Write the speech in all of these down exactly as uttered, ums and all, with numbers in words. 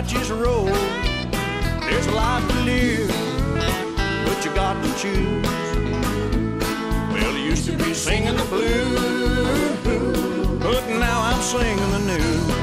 not just roll. There's a life to live, but you got to choose. Well, I used to be singing the blues, but now I'm singing the new.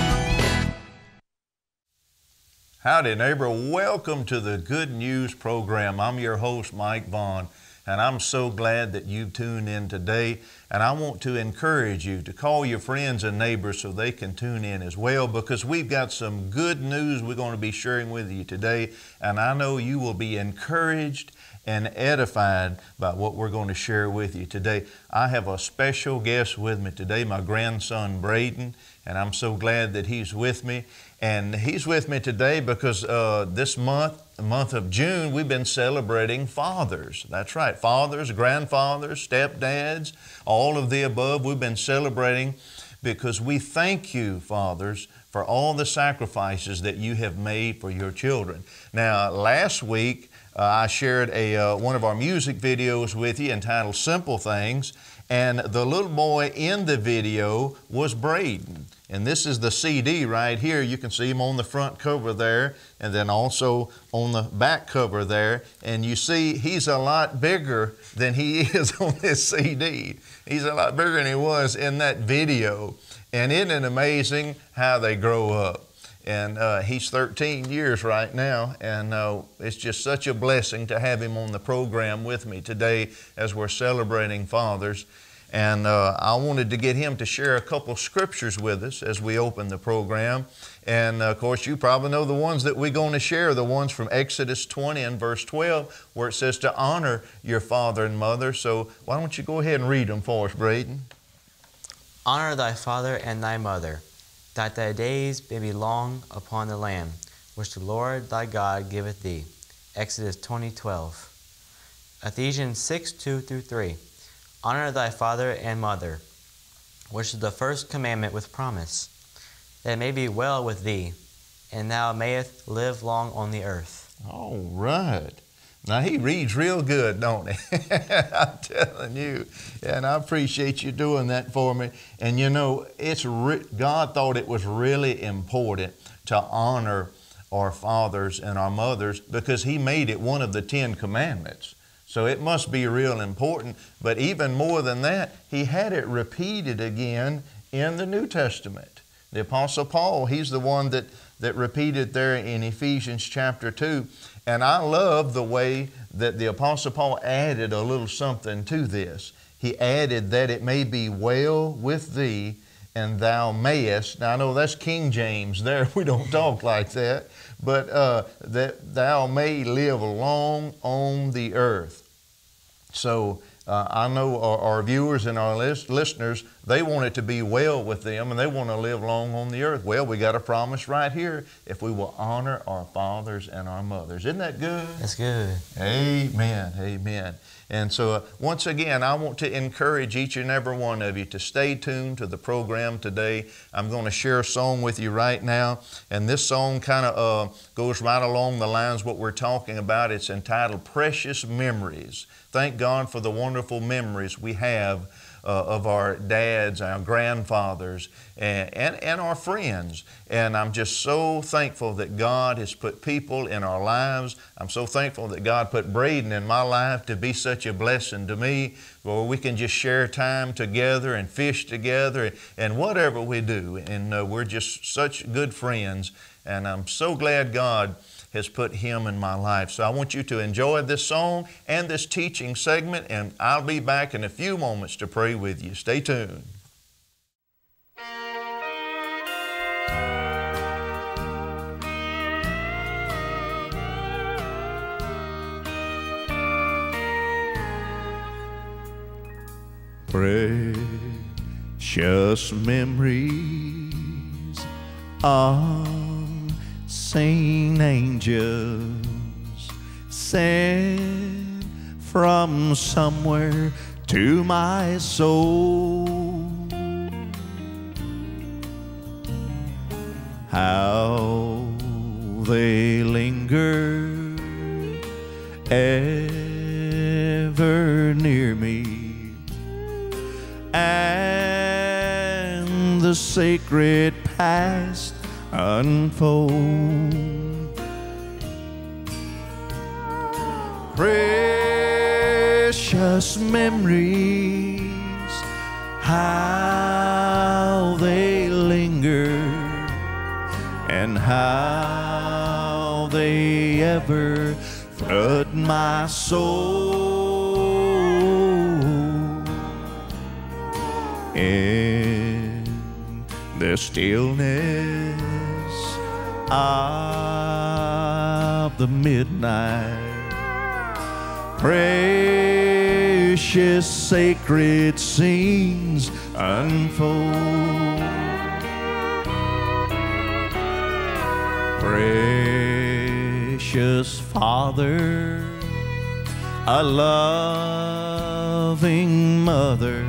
Howdy, neighbor. Welcome to the Good News program. I'm your host, Mike Vaughn, and I'm so glad that you've tuned in today. And I want to encourage you to call your friends and neighbors so they can tune in as well, because we've got some good news we're going to be sharing with you today. And I know you will be encouraged and edified by what we're going to share with you today. I have a special guest with me today, my grandson Braden, and I'm so glad that he's with me. And he's with me today because uh, this month, the month of June, we've been celebrating fathers. That's right, fathers, grandfathers, stepdads, all of the above. We've been celebrating because we thank you, fathers, for all the sacrifices that you have made for your children. Now, last week, uh, I shared a, uh, one of our music videos with you entitled Simple Things, and the little boy in the video was Braden. And this is the C D right here. You can see him on the front cover there, and then also on the back cover there. And you see he's a lot bigger than he is on this C D. He's a lot bigger than he was in that video. And isn't it amazing how they grow up? And uh, he's thirteen years right now, and uh, it's just such a blessing to have him on the program with me today as we're celebrating fathers. And uh, I wanted to get him to share a couple scriptures with us as we open the program. And uh, of course, you probably know the ones that we're going to share, the ones from Exodus twenty and verse twelve, where it says to honor your father and mother. So why don't you go ahead and read them for us, Braden? Honor thy father and thy mother, that thy days may be long upon the land, which the Lord thy God giveth thee. Exodus twenty twelve. Ephesians six two through three. Honor thy father and mother, which is the first commandment with promise, that it may be well with thee, and thou mayest live long on the earth. All right. Now, he reads real good, don't he? I'm telling you. And I appreciate you doing that for me. And you know, it's re- God thought it was really important to honor our fathers and our mothers because He made it one of the Ten Commandments. So it must be real important. But even more than that, He had it repeated again in the New Testament. The Apostle Paul, he's the one that, that repeated there in Ephesians chapter two. And I love the way that the Apostle Paul added a little something to this. He added that it may be well with thee and thou mayest. Now I know that's King James there. We don't talk like that. But uh, that thou may live long on the earth. So uh, I know our, our viewers and our list, listeners, they want it to be well with them and they want to live long on the earth. Well, we got a promise right here if we will honor our fathers and our mothers. Isn't that good? That's good. Amen. Amen. And so uh, once again, I want to encourage each and every one of you to stay tuned to the program today. I'm going to share a song with you right now. And this song kind of uh, goes right along the lines of what we're talking about. It's entitled Precious Memories. Thank God for the wonderful memories we have uh, of our dads, our grandfathers, and, and, and our friends. And I'm just so thankful that God has put people in our lives. I'm so thankful that God put Braden in my life to be such a blessing to me, where we can just share time together and fish together and, and whatever we do. And uh, we're just such good friends. And I'm so glad God has put him in my life. So I want you to enjoy this song and this teaching segment, and I'll be back in a few moments to pray with you. Stay tuned. Precious memories of Saint angels sent from somewhere to my soul. How they linger ever near me, and the sacred past unfold. Precious memories, how they linger, and how they ever flood my soul. In the stillness of the midnight, precious sacred scenes unfold. Precious Father, a loving mother,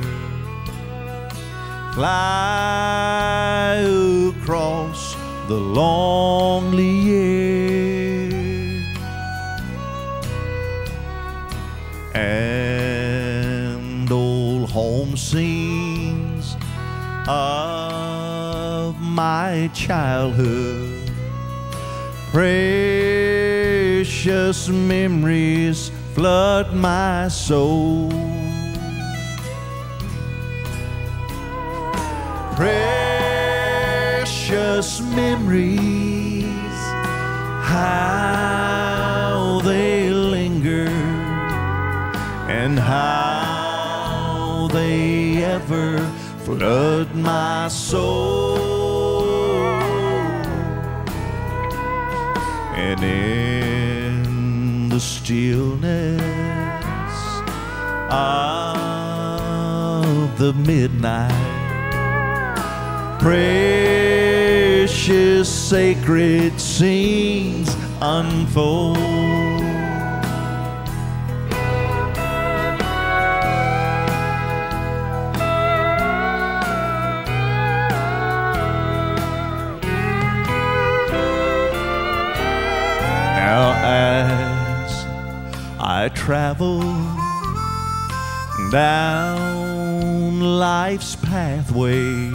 fly across the lonely air, and old home scenes of my childhood, precious memories flood my soul. Precious memories, how they linger, and how they ever flood my soul. And in the stillness of the midnight, precious sacred scenes unfold. Now as I travel down life's pathway,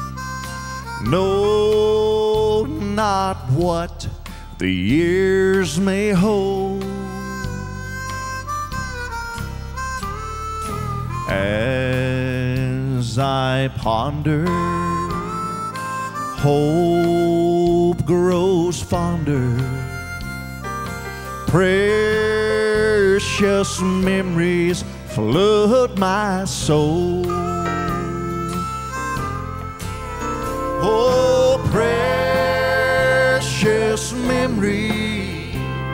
know not what the years may hold. As I ponder, hope grows fonder, precious memories flood my soul. Oh, precious memories,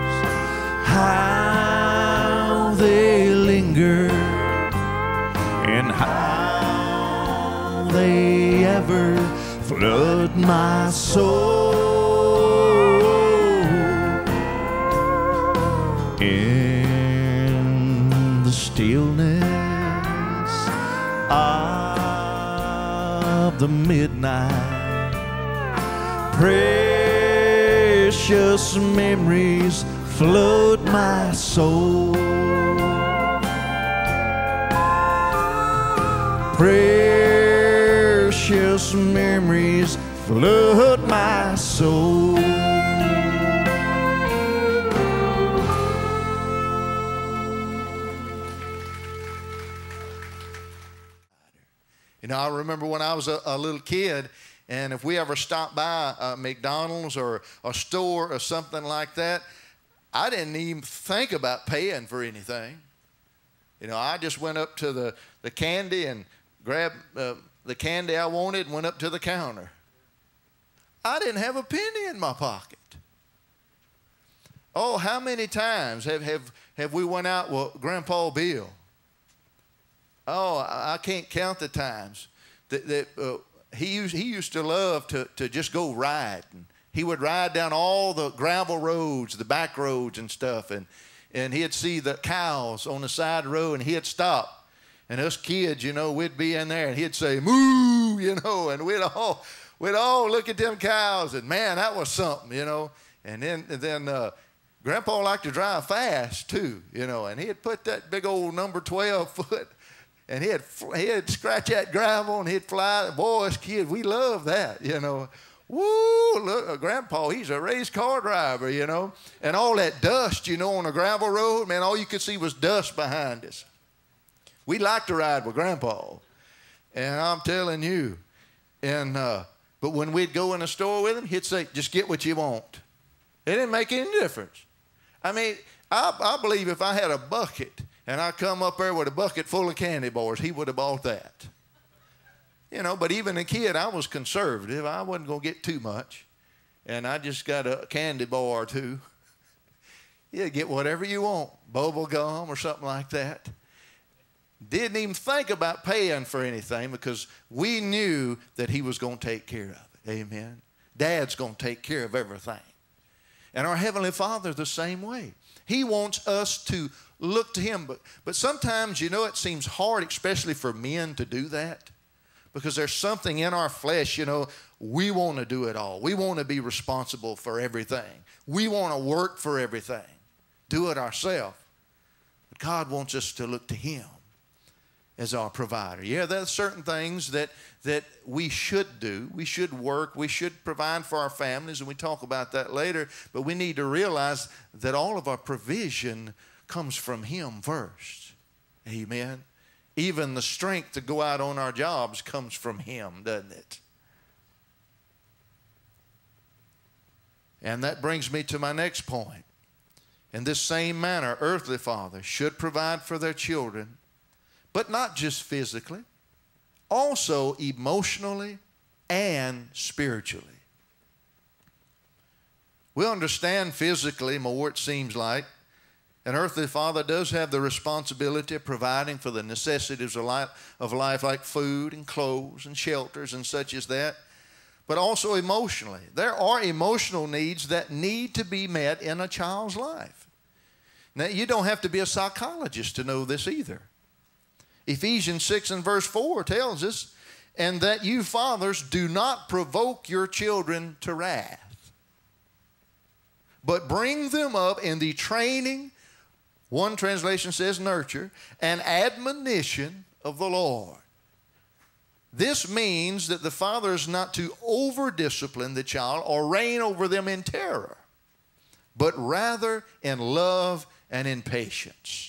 how they linger, and how they ever flood my soul. In the stillness of the midnight, precious memories flood my soul. Precious memories flood my soul. You know, I remember when I was a, a little kid, and if we ever stopped by uh, McDonald's or a store or something like that, I didn't even think about paying for anything. You know, I just went up to the, the candy and grabbed uh, the candy I wanted and went up to the counter. I didn't have a penny in my pocket. Oh, how many times have, have, have we went out with Grandpa Bill? Oh, I, I can't count the times that, that uh, he, used, he used to love to, to just go ride. And he would ride down all the gravel roads, the back roads and stuff, and, and he'd see the cows on the side of the road, and he'd stop. And us kids, you know, we'd be in there, and he'd say, moo, you know, and we'd all, we'd all look at them cows, and man, that was something, you know. And then, and then uh, Grandpa liked to drive fast, too, you know, and he'd put that big old number twelve foot, and he'd, he'd scratch that gravel, and he'd fly. Boy, us kids, we love that, you know. Woo, look, uh, Grandpa, he's a race car driver, you know. And all that dust, you know, on a gravel road, man, all you could see was dust behind us. We like to ride with Grandpa. And I'm telling you, and uh, but when we'd go in the store with him, he'd say, just get what you want. It didn't make any difference. I mean, I, I believe if I had a bucket and I come up there with a bucket full of candy bars, he would have bought that. You know, but even a kid, I was conservative. I wasn't going to get too much. And I just got a candy bar or two. Yeah, get whatever you want, bubble gum or something like that. Didn't even think about paying for anything because we knew that he was going to take care of it. Amen. Dad's going to take care of everything. And our Heavenly Father the same way. He wants us to look to Him. But, but sometimes, you know, it seems hard, especially for men, to do that. Because there's something in our flesh, you know, we want to do it all. We want to be responsible for everything. We want to work for everything. Do it ourselves. But God wants us to look to Him as our provider. Yeah, there's certain things that, that we should do. We should work. We should provide for our families, and we talk about that later. But we need to realize that all of our provision comes from Him first. Amen. Even the strength to go out on our jobs comes from Him, doesn't it? And that brings me to my next point. In this same manner, earthly fathers should provide for their children, but not just physically, also emotionally and spiritually. We understand physically more, it seems like. An earthly father does have the responsibility of providing for the necessities of life, of life like food and clothes and shelters and such as that, but also emotionally. There are emotional needs that need to be met in a child's life. Now, you don't have to be a psychologist to know this either. Ephesians six and verse four tells us, and that you fathers do not provoke your children to wrath, but bring them up in the training, one translation says nurture, and admonition of the Lord. This means that the father is not to over-discipline the child or reign over them in terror, but rather in love and in patience.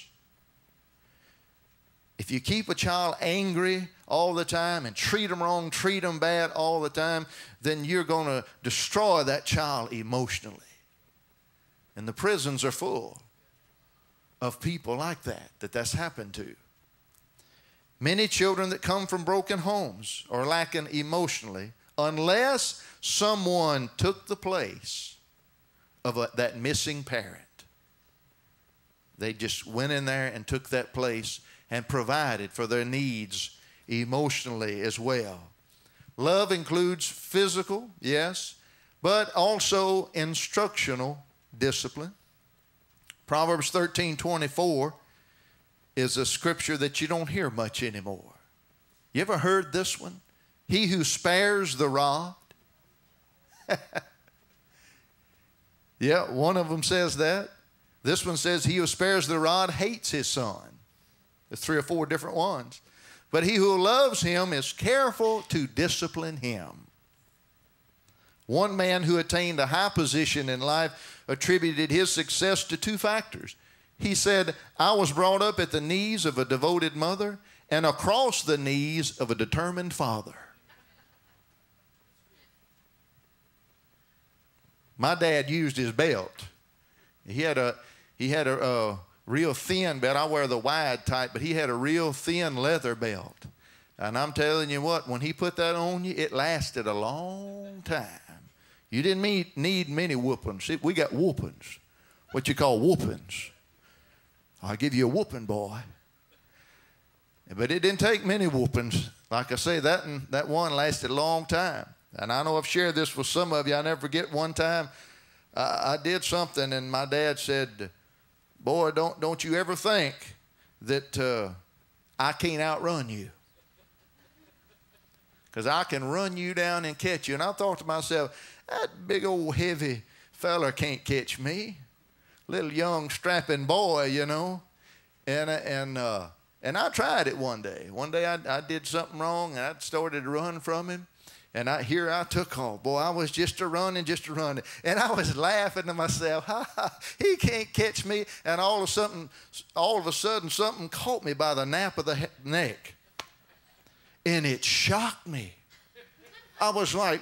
If you keep a child angry all the time and treat them wrong, treat them bad all the time, then you're going to destroy that child emotionally. And the prisons are full of people like that, that that's happened to. Many children that come from broken homes are lacking emotionally unless someone took the place of a, that missing parent. They just went in there and took that place and provided for their needs emotionally as well. Love includes physical, yes, but also instructional discipline. Proverbs thirteen twenty-four is a scripture that you don't hear much anymore. You ever heard this one? He who spares the rod. Yeah, one of them says that. This one says, he who spares the rod hates his son. There's three or four different ones. But he who loves him is careful to discipline him. One man who attained a high position in life attributed his success to two factors. He said, I was brought up at the knees of a devoted mother and across the knees of a determined father. My dad used his belt. He had a, he had a, a real thin belt. I wear the wide type, but he had a real thin leather belt. And I'm telling you what, when he put that on you, it lasted a long time. You didn't need, need many whoopings. We got whoopings. What you call whoopings. I'll give you a whooping, boy. But it didn't take many whoopings. Like I say, that, that one lasted a long time. And I know I've shared this with some of you. I never forget one time uh, I did something and my dad said, boy, don't, don't you ever think that uh, I can't outrun you. Because I can run you down and catch you. And I thought to myself, that big old heavy fella can't catch me. Little young strapping boy, you know. And, and, uh, and I tried it one day. One day I, I did something wrong and I started to run from him. And I, here I took off. Boy, I was just a running, just a running. And I was laughing to myself, ha, ha, he can't catch me. And all of, something, all of a sudden, something caught me by the nape of the neck. And it shocked me. I was like,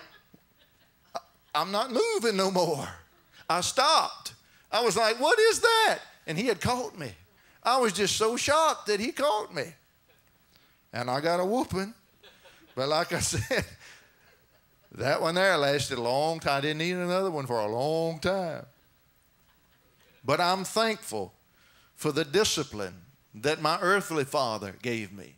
I'm not moving no more. I stopped. I was like, what is that? And he had caught me. I was just so shocked that he caught me. And I got a whooping. But like I said, that one there lasted a long time. I didn't need another one for a long time. But I'm thankful for the discipline that my earthly father gave me.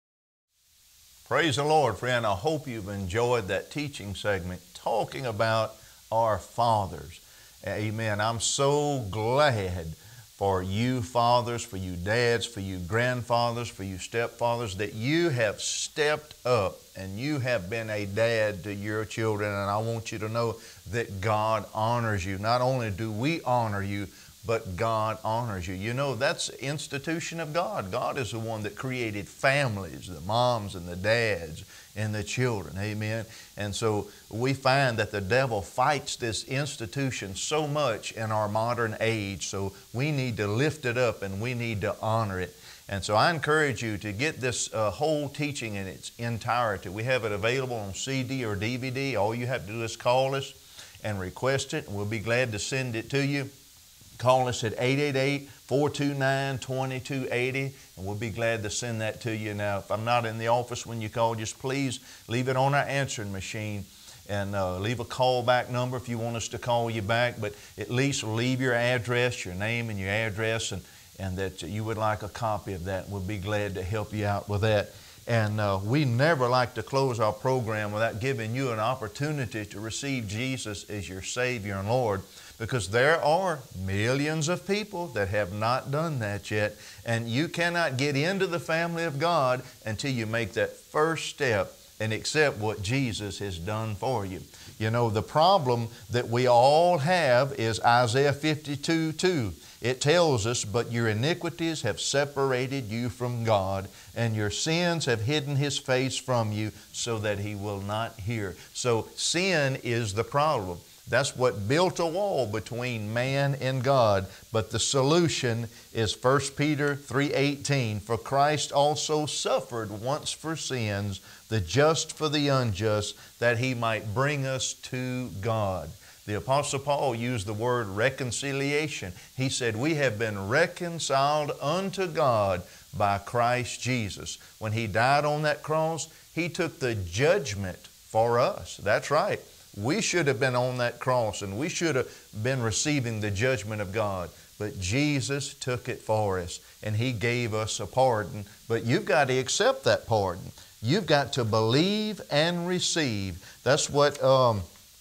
Praise the Lord, friend. I hope you've enjoyed that teaching segment talking about our fathers. Amen. I'm so glad for you fathers, for you dads, for you grandfathers, for you stepfathers, that you have stepped up and you have been a dad to your children. And I want you to know that God honors you. Not only do we honor you, but God honors you. You know, that's the institution of God. God is the one that created families, the moms and the dads and the children. Amen. And so we find that the devil fights this institution so much in our modern age. So we need to lift it up and we need to honor it. And so I encourage you to get this uh, whole teaching in its entirety. We have it available on C D or D V D. All you have to do is call us and request it, and we'll be glad to send it to you. Call us at eight eight eight, four two nine, two two eight zero, and we'll be glad to send that to you. Now, if I'm not in the office when you call, just please leave it on our answering machine and uh, leave a callback number if you want us to call you back, but at least leave your address, your name and your address, and, and that you would like a copy of that. We'll be glad to help you out with that. And uh, we never like to close our program without giving you an opportunity to receive Jesus as your Savior and Lord, because there are millions of people that have not done that yet, and you cannot get into the family of God until you make that first step and accept what Jesus has done for you. You know, the problem that we all have is Isaiah fifty-two two. It tells us, but your iniquities have separated you from God, and your sins have hidden His face from you so that He will not hear. So sin is the problem. That's what built a wall between man and God. But the solution is First Peter three eighteen. For Christ also suffered once for sins, the just for the unjust, that He might bring us to God. The Apostle Paul used the word reconciliation. He said, we have been reconciled unto God by Christ Jesus. When He died on that cross, He took the judgment for us. That's right. We should have been on that cross and we should have been receiving the judgment of God. But Jesus took it for us and He gave us a pardon. But you've got to accept that pardon. You've got to believe and receive. That's what um,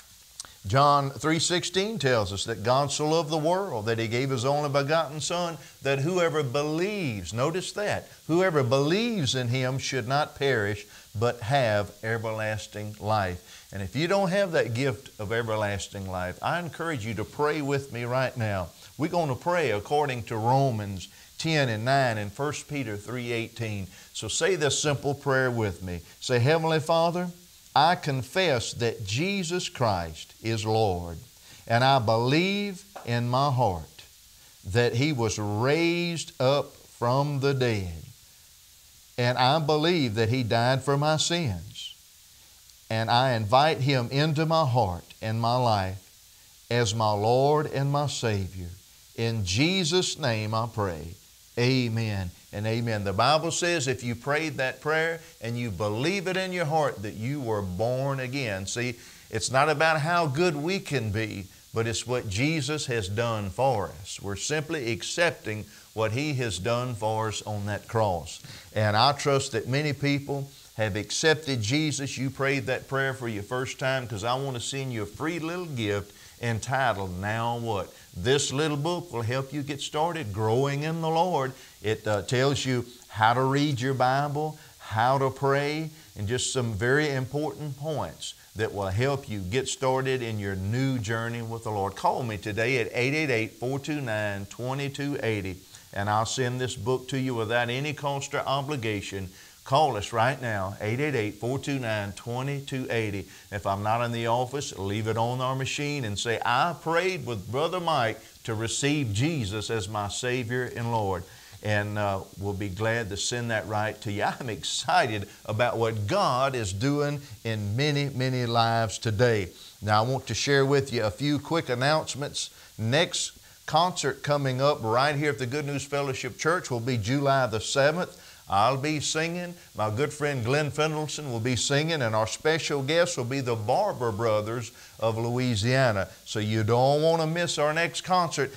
John three sixteen tells us, that God so loved the world that He gave His only begotten Son, that whoever believes, notice that, whoever believes in Him should not perish, but have everlasting life. And if you don't have that gift of everlasting life, I encourage you to pray with me right now. We're going to pray according to Romans ten and nine and First Peter three eighteen. So say this simple prayer with me. Say, Heavenly Father, I confess that Jesus Christ is Lord, and I believe in my heart that He was raised up from the dead. And I believe that He died for my sins. And I invite Him into my heart and my life as my Lord and my Savior. In Jesus' name I pray. Amen and amen. The Bible says if you prayed that prayer and you believe it in your heart that you were born again. See, it's not about how good we can be, but it's what Jesus has done for us. We're simply accepting what He has done for us on that cross. And I trust that many people have accepted Jesus. You prayed that prayer for your first time, because I want to send you a free little gift entitled, Now What? This little book will help you get started growing in the Lord. It uh, tells you how to read your Bible, how to pray, and just some very important points that will help you get started in your new journey with the Lord. Call me today at eight eight eight, four two nine, two two eight zero, and I'll send this book to you without any cost or obligation. Call us right now, eight eight eight, four two nine, two two eight zero. If I'm not in the office, leave it on our machine and say, I prayed with Brother Mike to receive Jesus as my Savior and Lord. And uh, we'll be glad to send that right to you. I'm excited about what God is doing in many, many lives today. Now, I want to share with you a few quick announcements. Next concert coming up right here at the Good News Fellowship Church will be July the seventh. I'll be singing. My good friend Glenn Fendelson will be singing, and our special guest will be the Barber Brothers of Louisiana. So you don't want to miss our next concert,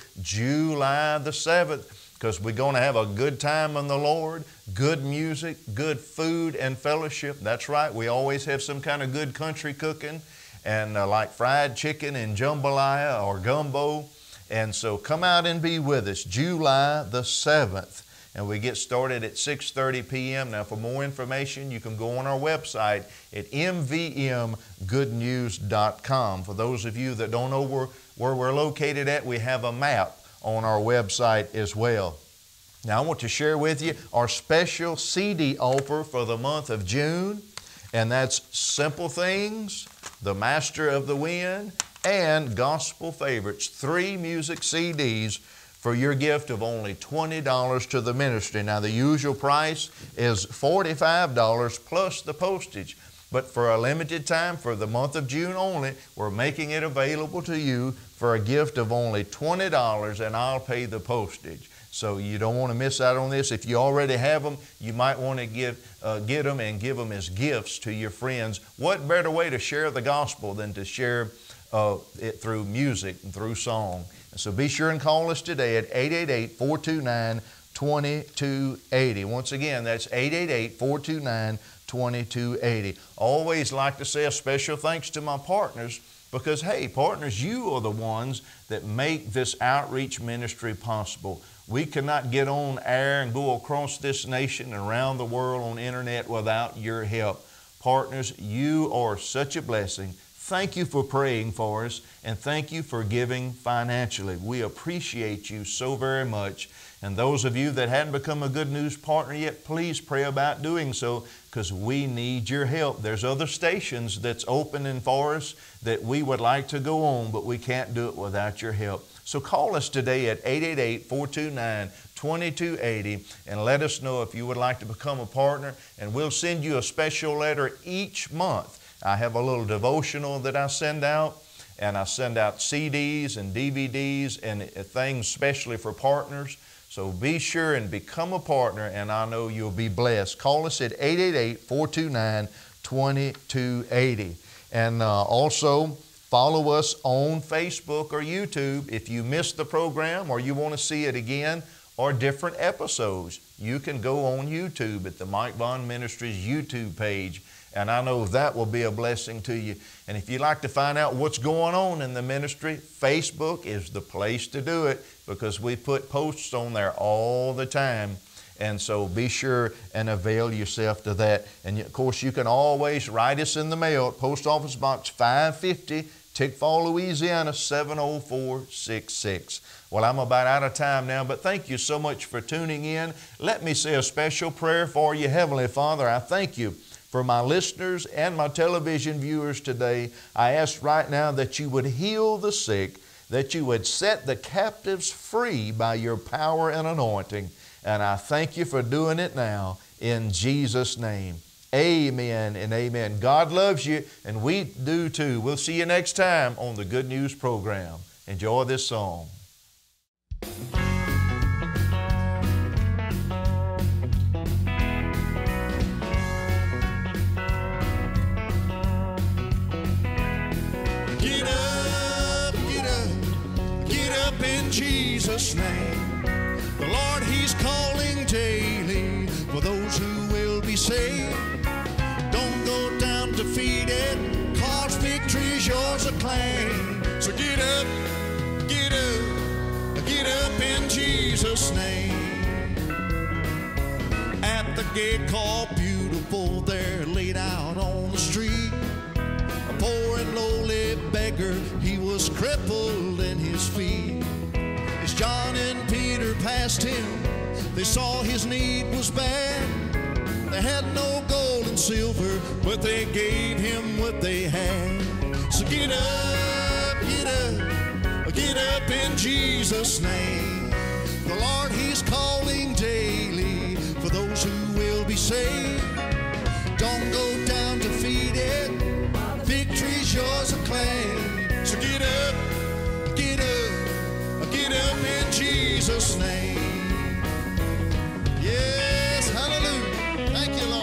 July the seventh, because we're going to have a good time in the Lord, good music, good food and fellowship. That's right, we always have some kind of good country cooking, and uh, like fried chicken and jambalaya or gumbo. And so come out and be with us, July the seventh. And we get started at six thirty p m Now, for more information, you can go on our website at m v m good news dot com. For those of you that don't know where, where we're located at, we have a map on our website as well. Now, I want to share with you our special C D offer for the month of June, and that's Simple Things, The Master of the Wind, and Gospel Favorites, three music C Ds for your gift of only twenty dollars to the ministry. Now, the usual price is forty-five dollars plus the postage. But for a limited time, for the month of June only, we're making it available to you for a gift of only twenty dollars, and I'll pay the postage. So you don't want to miss out on this. If you already have them, you might want to give, uh, get them and give them as gifts to your friends. What better way to share the gospel than to share uh, it through music and through song? So be sure and call us today at eight eight eight, four two nine, two two eight zero. Once again, that's eight eight eight, four two nine, two two eight zero. Always like to say a special thanks to my partners because, hey, partners, you are the ones that make this outreach ministry possible. We cannot get on air and go across this nation and around the world on the internet without your help. Partners, you are such a blessing. Thank you for praying for us, and thank you for giving financially. We appreciate you so very much. And those of you that hadn't become a Good News partner yet, please pray about doing so, because we need your help. There's other stations that's opening for us that we would like to go on, but we can't do it without your help. So call us today at eight eight eight, four two nine, two two eight zero and let us know if you would like to become a partner, and we'll send you a special letter each month. I have a little devotional that I send out, and I send out C Ds and D V Ds and things specially for partners. So be sure and become a partner, and I know you'll be blessed. Call us at eight eight eight, four two nine, two two eight zero. And uh, also follow us on Facebook or YouTube. If you missed the program or you want to see it again or different episodes, you can go on YouTube at the Mike Vaughn Ministries YouTube page. And I know that will be a blessing to you. And if you'd like to find out what's going on in the ministry, Facebook is the place to do it, because we put posts on there all the time. And so be sure and avail yourself to that. And of course, you can always write us in the mail, Post Office Box five fifty, Tickfall, Louisiana, seven oh four six six. Well, I'm about out of time now, but thank you so much for tuning in. Let me say a special prayer for you. Heavenly Father, I thank you for my listeners and my television viewers today. I ask right now that you would heal the sick, that you would set the captives free by your power and anointing. And I thank you for doing it now in Jesus' name. Amen and amen. God loves you, and we do too. We'll see you next time on the Good News program. Enjoy this song. Get up, get up, get up in Jesus' name. The Lord, He's calling daily for those who will be saved. Don't go down defeated, cause victory's yours to claim. So get up, get up, get up in Jesus' name. At the gate called Beautiful, there laid out on the street, a poor and lowly beggar, he was crippled in his feet. As John and Peter passed him, they saw his need was bad. They had no gold and silver, but they gave him what they had. So get up, get up, get up in Jesus' name. The Lord, He's calling daily for those who will be saved. Don't go down defeated, victory's yours to claim. So get up, get up, get up in Jesus' name. Yes, hallelujah. Thank you,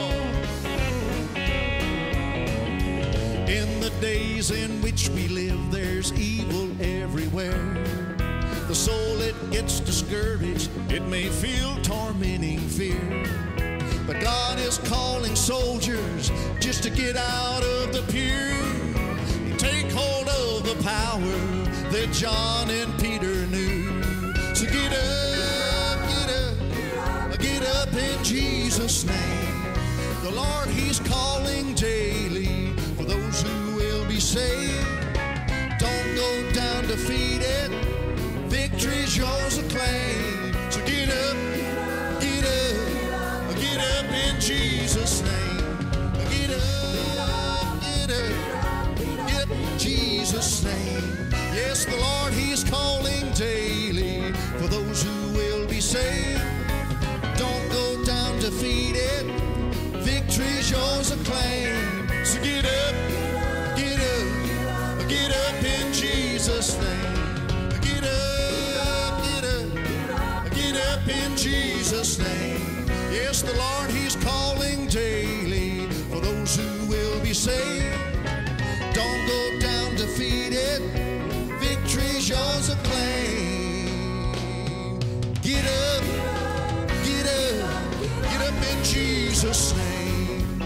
Lord. In the days in which we live, there's evil everywhere. The soul, it gets discouraged, it may feel tormenting fear. But God is calling soldiers just to get out of the pew and take hold of the power that John and Peter knew. So get up, get up, get up in Jesus' name. The Lord, He's calling daily for those who will be saved. Don't go down defeated, victory's yours to claim. So get up, get up, get up in Jesus' name. Get up, get up, get up in Jesus' name. Yes, the Lord, He's calling daily for those who will be saved. Don't go down defeated, victory's yours to claim. So get up, get up, get up in Jesus' name. Get up, get up, get up in Jesus' name. Yes, the Lord, He's calling daily for those who will be saved. Don't go down defeated, victory's yours to claim. Get up, get up, get up in Jesus' name.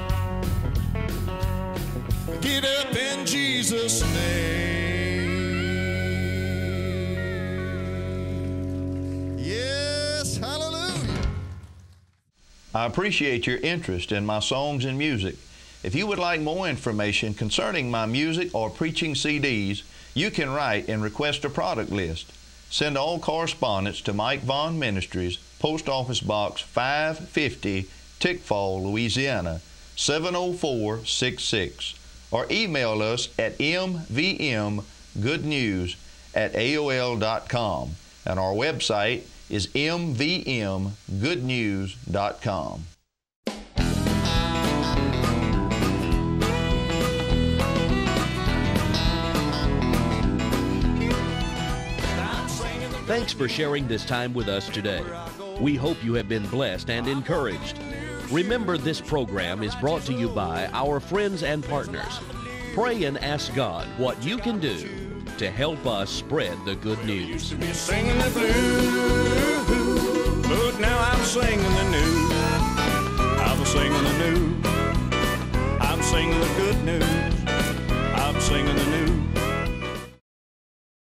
Get up in Jesus' name. Yes, hallelujah. I appreciate your interest in my songs and music. If you would like more information concerning my music or preaching C Ds, you can write and request a product list. Send all correspondence to Mike Vaughn Ministries, Post Office Box five fifty, Tickfall, Louisiana, seven oh four six six, or email us at m v m good news at a o l dot com, and our website is m v m good news dot com. Thanks for sharing this time with us today. We hope you have been blessed and encouraged. Remember, this program is brought to you by our friends and partners. Pray and ask God what you can do to help us spread the good news. Used to be singing the blues, but now I'm singing the new. I'm singing the new. I'm singing the good news.